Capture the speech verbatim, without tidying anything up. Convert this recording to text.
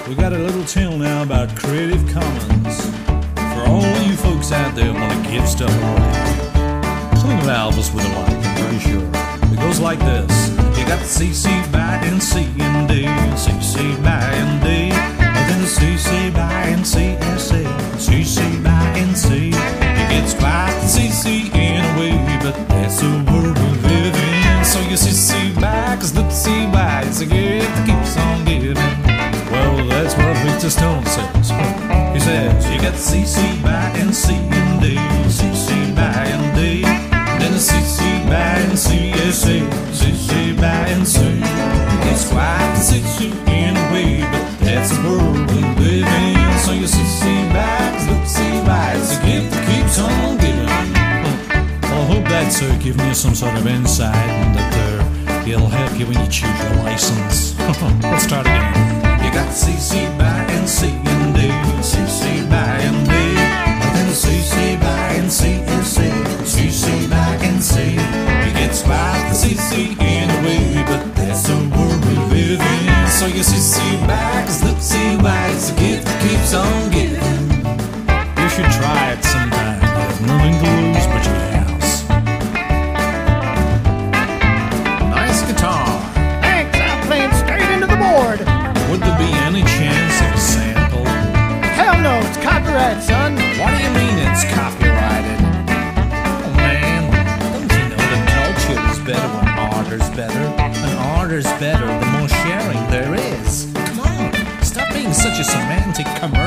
We got a little tune now about Creative Commons for all you folks out there who want to give stuff away. Something of Elvis with a like, I'm pretty sure. It goes like this. You got the C C by and C and D, C C by and D, and then the C C by and C S A, C C by and C. It gets quite the C C in a way, but that's the world we live in. So you C C by, cause the C by is a gift that keeps on giving. Well, that's what Victor Stone says. He says, you got C C by and C and D, C C by and D, and then the C C by and C S A, C C by and C. It's quite the C C in a way, but that's the world we live in. So you C C by, cause the C by is a gift that keeps on giving. Well, I hope that's uh, giving you some sort of insight, and that uh, it'll help you when you choose your license. Let's start again. You got C C by and C and D, C C by and D, and then C C by and C S A, C C by and C. It gets quite the C C in a way, but that's the world we live in. So you C C by, cause the C by is a gift that keeps on giving. You should try it sometime. There's nothing to lose but your house. Nice guitar. Thanks, I'm playing straight into the board. Would there be any chance of a sample? Hell no, it's copyright, son. What do you mean it's copyrighted? Oh man, don't you know that culture is better when art is better? And art is better the more sharing there is. Come on, stop being such a semantic commercial.